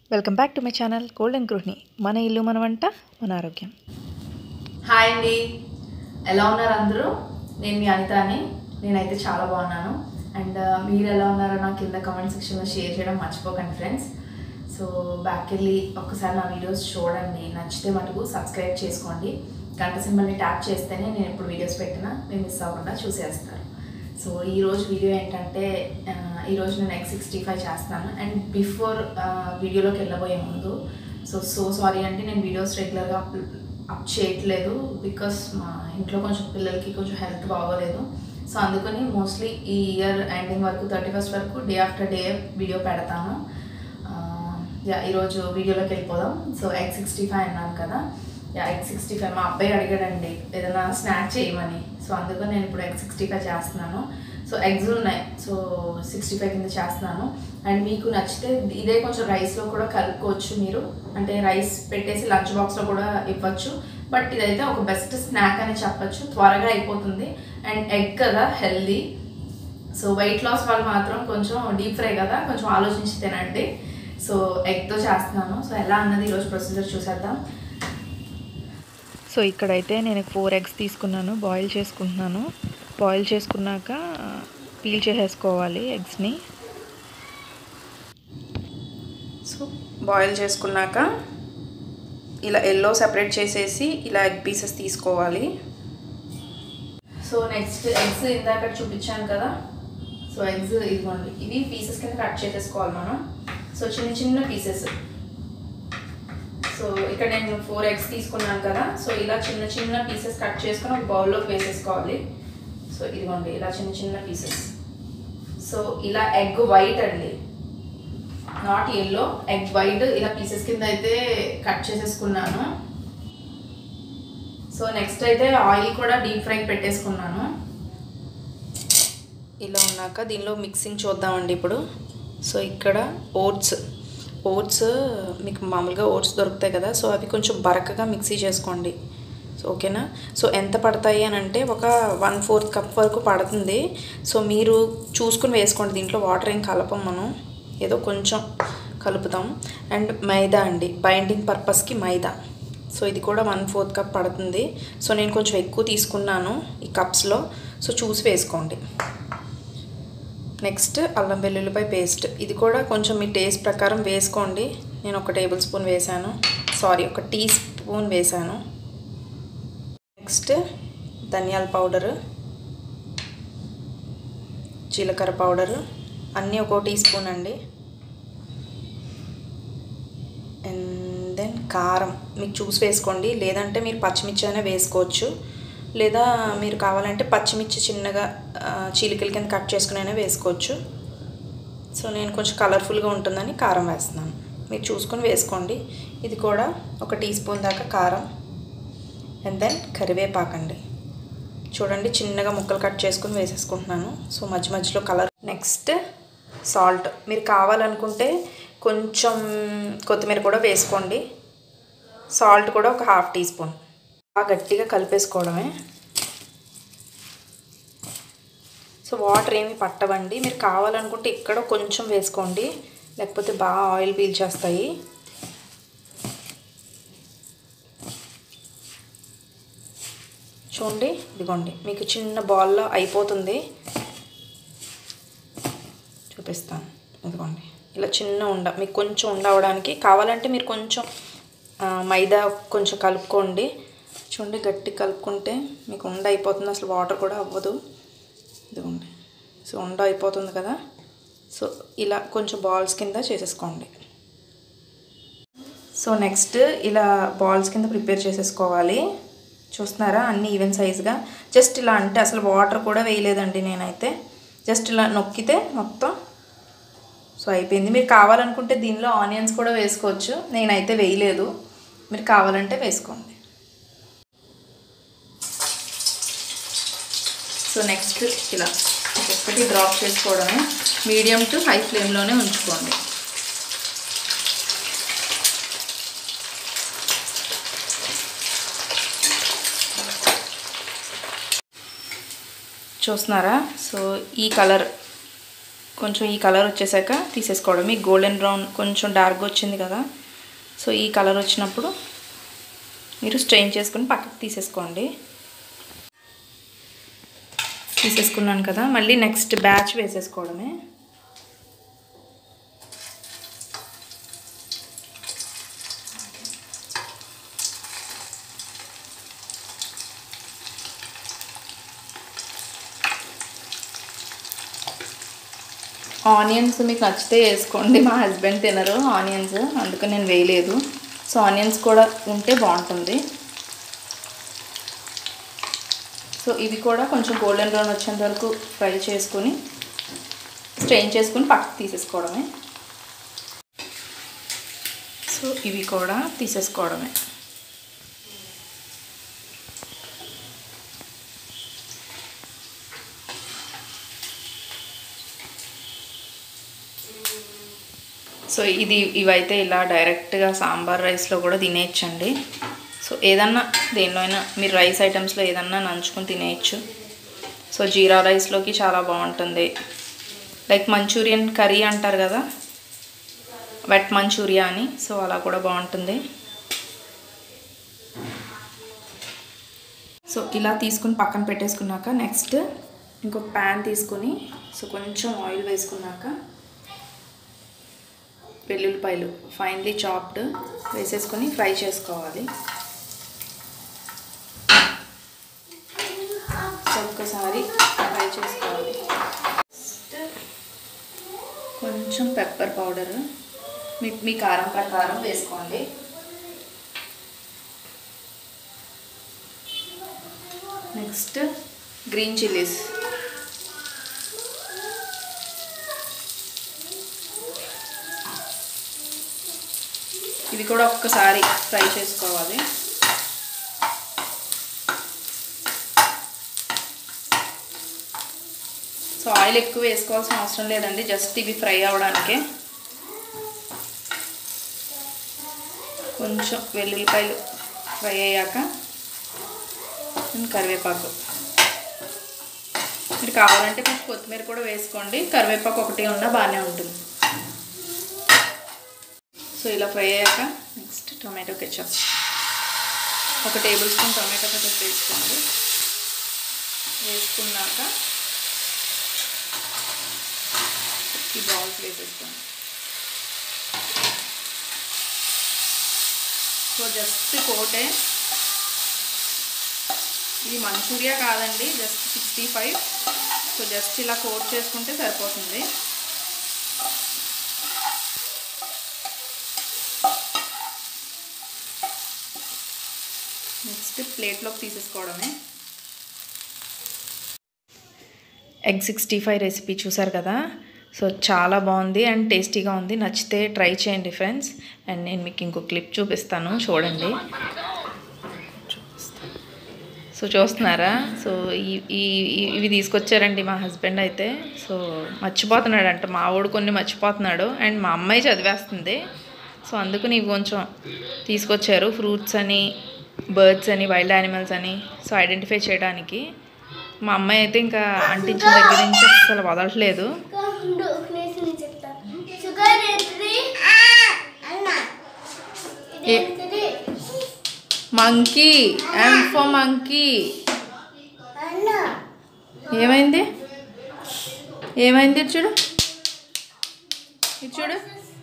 Welcome back to my channel golden గృహిణి. మన ఇల్లు మన వంట మన ఆరోగ్యం. హాయ్ అండి, ఎలా ఉన్నారు అందరూ? నేను మీ అనితాని. నేనైతే చాలా బాగున్నాను. అండ్ మీరు ఎలా ఉన్నారో నాకు కింద కామెంట్ సెక్షన్లో షేర్ చేయడం మర్చిపోకండి ఫ్రెండ్స్. సో బ్యాక్ వెళ్ళి ఒక్కసారి నా వీడియోస్ చూడండి, నచ్చితే మటుకు సబ్స్క్రైబ్ చేసుకోండి. గంట సింబల్ని ట్యాప్ చేస్తేనే నేను ఎప్పుడు వీడియోస్ పెట్టినా మీరు మిస్ అవ్వకుండా చూసేస్తారు. సో ఈరోజు వీడియో ఏంటంటే, ఈరోజు నేను X65 చేస్తాను. అండ్ బిఫోర్ వీడియోలోకి వెళ్ళబోయే ముందు సో సారీ అంటే నేను వీడియోస్ రెగ్యులర్గా అప్ చేయట్లేదు. బికాస్ మా ఇంట్లో కొంచెం పిల్లలకి కొంచెం హెల్త్ బాగోలేదు. సో అందుకని మోస్ట్లీ ఈ ఇయర్ ఎండింగ్ వరకు 31st వరకు డే ఆఫ్టర్ డే వీడియో పెడతాను. ఈరోజు వీడియోలోకి వెళ్ళిపోదాం. సో X65 అన్నాను కదా, X65 మా అబ్బాయి అడిగాడండి ఏదైనా స్నాక్ చేయమని. సో అందుకని నేను ఇప్పుడు X65 చేస్తున్నాను. సో ఎగ్స్ ఉన్నాయి, సో 65 కింద చేస్తున్నాను. అండ్ మీకు నచ్చితే ఇదే కొంచెం రైస్లో కూడా కలుపుకోవచ్చు మీరు, అంటే రైస్ పెట్టేసి లంచ్ బాక్స్లో కూడా ఇవ్వచ్చు. బట్ ఇదైతే ఒక బెస్ట్ స్నాక్ అని చెప్పచ్చు, త్వరగా అయిపోతుంది. అండ్ ఎగ్ కదా, హెల్దీ. సో వెయిట్ లాస్ వాళ్ళు మాత్రం కొంచెం డీప్ ఫ్రై కదా, కొంచెం ఆలోచించి తినండి. సో ఎగ్తో చేస్తున్నాను. సో ఎలా అన్నది ఈరోజు ప్రొసీజర్ చూసేద్దాం. సో ఇక్కడైతే నేను 4 ఎగ్స్ తీసుకున్నాను, బాయిల్ చేసుకుంటున్నాను. బాయిల్ చేసుకున్నాక పీల్ చేసేసుకోవాలి ఎగ్స్ని. సో బాయిల్ చేసుకున్నాక ఇలా ఎల్లో సెపరేట్ చేసేసి ఇలా ఎగ్ పీసెస్ తీసుకోవాలి. సో నెక్స్ట్ ఎగ్స్ ఇందాక చూపించాను కదా, సో ఎగ్స్ ఇదిగోండి, ఇవి పీసెస్ కింద కట్ చేసేసుకోవాలి మనం. సో చిన్న చిన్న పీసెస్. సో ఇక్కడ నేను 4 ఎగ్స్ తీసుకున్నాను కదా, సో ఇలా చిన్న చిన్న పీసెస్ కట్ చేసుకొని ఒక బౌల్లోకి వేసేసుకోవాలి. సో ఇదిగోండి ఇలా చిన్న చిన్న పీసెస్. సో ఇలా ఎగ్ వైట్ అండి, నాట్ ఎల్లో, ఎగ్ వైట్ ఇలా పీసెస్ కింద అయితే కట్ చేసేసుకున్నాను. సో నెక్స్ట్ అయితే ఆయిల్ కూడా డీప్ ఫ్రైకి పెట్టేసుకున్నాను. ఇలా ఉన్నాక దీనిలో మిక్సింగ్ చూద్దామండి ఇప్పుడు. సో ఇక్కడ ఓట్స్ మీకు మామూలుగా ఓట్స్ దొరుకుతాయి కదా, సో అవి కొంచెం బరకగా మిక్సీ చేసుకోండి. సో ఓకేనా. సో ఎంత పడతాయి అని అంటే ఒక 1/4 కప్ వరకు పడుతుంది. సో మీరు చూసుకుని వేసుకోండి, దీంట్లో వాటర్ ఏం కలపం మనం, ఏదో కొంచెం కలుపుతాం. అండ్ మైదా అండి, బైండింగ్ పర్పస్కి మైదా. సో ఇది కూడా 1/4 కప్ పడుతుంది. సో నేను కొంచెం ఎక్కువ తీసుకున్నాను ఈ కప్స్లో, సో చూసి వేసుకోండి. నెక్స్ట్ అల్లం వెల్లుల్లిపాయ పేస్ట్, ఇది కూడా కొంచెం మీ టేస్ట్ ప్రకారం వేసుకోండి. నేను 1 టేబుల్ స్పూన్ వేసాను, సారీ 1 టీ స్పూన్ వేసాను. నెక్స్ట్ ధనియాల పౌడరు, జీలకర్ర పౌడరు అన్నీ 1 టీ స్పూన్ అండి. అండ్ దెన్ కారం మీకు చూసి వేసుకోండి, లేదంటే మీరు పచ్చిమిర్చి అయినా వేసుకోవచ్చు, లేదా మీరు కావాలంటే పచ్చిమిర్చి చిన్నగా చీలికల కింద కట్ చేసుకుని అయినా వేసుకోవచ్చు. సో నేను కొంచెం కలర్ఫుల్గా ఉంటుందని కారం వేస్తున్నాను, మీరు చూసుకొని వేసుకోండి. ఇది కూడా 1 టీ స్పూన్ దాకా కారం. అండ్ దెన్ కరివేపాకండి, చూడండి చిన్నగా ముక్కలు కట్ చేసుకుని వేసేసుకుంటున్నాను. సో మధ్య మధ్యలో కలర్. నెక్స్ట్ సాల్ట్, మీరు కావాలనుకుంటే కొంచెం కొత్తిమీర కూడా వేసుకోండి. సాల్ట్ కూడా 1/2 టీ స్పూన్. బాగా గట్టిగా కలిపేసుకోవడమే. సో వాటర్ ఏమి పట్టవండి, మీరు కావాలనుకుంటే ఇక్కడ కొంచెం వేసుకోండి, లేకపోతే బాగా ఆయిల్ పీల్చేస్తాయి. చూడండి ఇదిగోండి, మీకు చిన్న బాల్లో అయిపోతుంది, చూపిస్తాను. ఇదిగోండి ఇలా చిన్న ఉండ, మీకు కొంచెం ఉండవడానికి కావాలంటే మీరు కొంచెం మైదా కొంచెం కలుపుకోండి. చూడండి గట్టి కలుపుకుంటే మీకు ఉండ అయిపోతుంది, అసలు వాటర్ కూడా అవ్వదు. ఇదిగోండి, సో ఉండ అయిపోతుంది కదా. సో ఇలా కొంచెం బాల్స్ కింద చేసేసుకోండి. సో నెక్స్ట్ ఇలా బాల్స్ కింద ప్రిపేర్ చేసేసుకోవాలి. చూస్తున్నారా అన్నీ ఈవెన్ సైజ్గా. జస్ట్ ఇలా అంటే అసలు వాటర్ కూడా వేయలేదండి నేనైతే, జస్ట్ ఇలా నొక్కితే మొత్తం సో అయిపోయింది. మీరు కావాలనుకుంటే దీనిలో ఆనియన్స్ కూడా వేసుకోవచ్చు, నేనైతే వేయలేదు, మీరు కావాలంటే వేసుకోండి. సో నెక్స్ట్ ఇలా ఒక్కొక్కటి డ్రాప్ చేసుకోవడమే, మీడియం టు హై ఫ్లేమ్లోనే ఉంచుకోండి. చూస్తున్నారా, సో ఈ కలర్ కొంచెం ఈ కలర్ వచ్చేసాక తీసేసుకోవడం. ఈ గోల్డెన్ బ్రౌన్ కొంచెం డార్క్గా వచ్చింది కదా, సో ఈ కలర్ వచ్చినప్పుడు మీరు స్ట్రెయిన్ చేసుకుని పక్కకు తీసేసుకోండి. తీసేసుకున్నాను కదా, మళ్ళీ నెక్స్ట్ బ్యాచ్ వేసేసుకోవడమే. ఆనియన్స్ మీకు నచ్చితే వేసుకోండి. మా హస్బెండ్ తినరు ఆనియన్స్, అందుకని నేను వేయలేదు. సో ఆనియన్స్ కూడా ఉంటే బాగుంటుంది. సో ఇవి కూడా కొంచెం గోల్డెన్ బ్రౌన్ వచ్చేంత వరకు ఫ్రై చేసుకొని స్ట్రెయిన్ చేసుకుని పక్కకు తీసేసుకోవడమే. సో ఇవి కూడా తీసేసుకోవడమే. సో ఇవైతే ఇలా డైరెక్ట్గా సాంబార్ రైస్లో కూడా తినేయచ్చండి. సో ఏదన్నా దేనిలో అయినా మీరు రైస్ ఐటమ్స్లో ఏదన్నా నంచుకొని తినేయచ్చు. సో జీరా రైస్లోకి చాలా బాగుంటుంది. లైక్ మంచూరియన్ కర్రీ అంటారు కదా, వెట్ మంచూరియా అని, సో అలా కూడా బాగుంటుంది. సో ఇలా తీసుకుని పక్కన పెట్టేసుకున్నాక నెక్స్ట్ ఇంకొక ప్యాన్ తీసుకుని సో కొంచెం ఆయిల్ వేసుకున్నాక వెల్లుల్లిపాయలు ఫైన్లీ చాప్డ్ వేసేసుకొని ఫ్రై చేసుకోవాలి. ఒక్కసారి ఫ్రై చేసుకోవాలి. కొంచెం పెప్పర్ పౌడర్ మీ కారం ప్రకారం వేసుకోండి. నెక్స్ట్ గ్రీన్ చిల్లీస్, ఇవి కూడా ఒక్కసారి ఫ్రై చేసుకోవాలి. సో ఆయిల్ ఎక్కువ వేసుకోవాల్సిన అవసరం లేదండి, జస్ట్ ఇవి ఫ్రై అవ్వడానికే. కొంచెం వెల్లుల్లిపాయలు ఫ్రై అయ్యాక కరివేపాకు, మీరు కావాలంటే కొంచెం కొత్తిమీర కూడా వేసుకోండి. కరివేపాకు ఒకటి ఉన్నా బాగానే ఉంటుంది. సో ఇలా ఫ్రై అయ్యాక next tomato ketchup, 1 tablespoon tomato ketchup వేసుకోండి. వేసుకున్నాక ఈ బాల్స్ వేసేసుకోండి. సో జస్ట్ కోటే, ఇది మంచూరియా కాదండి, జస్ట్ 65. సో జస్ట్ ఇలా కోట్ చేసుకుంటే సరిపోతుంది. నెక్స్ట్ ప్లేట్లోకి తీసేసుకోవడమే. ఎగ్ 65 రెసిపీ చూసారు కదా, సో చాలా బాగుంది అండ్ టేస్టీగా ఉంది. నచ్చితే ట్రై చేయండి ఫ్రెండ్స్. అండ్ నేను మీకు ఇంకో క్లిప్ చూపిస్తాను, చూడండి. సో చూస్తున్నారా, సో ఇవి తీసుకొచ్చారండి మా హస్బెండ్ అయితే. సో మర్చిపోతున్నాడు అంట, మా వాడు కొన్ని మర్చిపోతున్నాడు అండ్ మా అమ్మాయి చదివేస్తుంది. సో అందుకని ఇవి కొంచెం తీసుకొచ్చారు, ఫ్రూట్స్ అని, బర్డ్స్ అని, వైల్డ్ యానిమల్స్ అని, సో ఐడెంటిఫై చేయడానికి. మా అమ్మాయి అయితే ఇంకా అంటించిన దగ్గర నుంచి అసలు వదలట్లేదు. Monkey, M for monkey. ఏమైంది ఏమైంది చూడు, ఇది చూడు.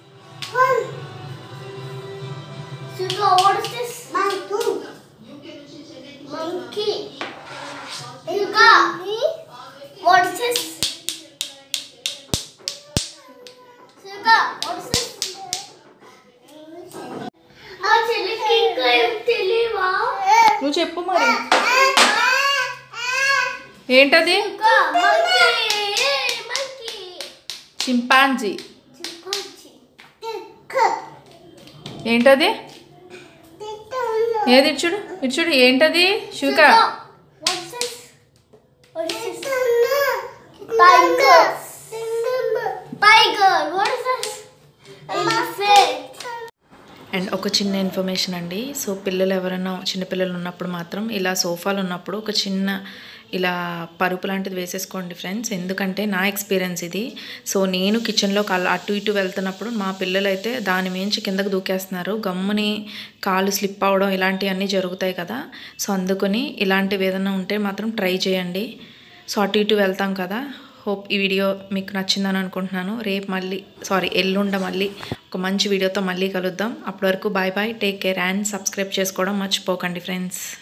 Monkey. Yuka. What is this? Yuka, what is this? నువ్వు చెప్పు మరి, ఏంటది? చింపాంజీ. ఏంటది? ఏది ఇచ్చుడు ఇచ్చుడు, ఏంటది? షూకా. అండ్ ఒక చిన్న ఇన్ఫర్మేషన్ అండి. సో పిల్లలు ఎవరైనా చిన్నపిల్లలు ఉన్నప్పుడు మాత్రం ఇలా సోఫాలు ఉన్నప్పుడు ఒక చిన్న ఇలా పరుపు లాంటిది వేసేసుకోండి ఫ్రెండ్స్, ఎందుకంటే నా ఎక్స్పీరియన్స్ ఇది. సో నేను కిచెన్లో అటు ఇటు వెళ్తున్నప్పుడు మా పిల్లలు అయితే దాని మించి కిందకు దూకేస్తున్నారు, గమ్ముని కాళ్ళు స్లిప్ అవ్వడం ఇలాంటివన్నీ జరుగుతాయి కదా. సో అందుకని ఇలాంటివి ఏదైనా ఉంటే మాత్రం ట్రై చేయండి. సో అటు ఇటు వెళ్తాం కదా. హోప్ ఈ వీడియో మీకు నచ్చిందని అనుకుంటున్నాను. ఎల్లుండ మళ్ళీ ఒక మంచి వీడియోతో మళ్ళీ కలుద్దాం. అప్పటి వరకు bye bye, take care and subscribe చేసుకోవడం మర్చిపోకండి ఫ్రెండ్స్.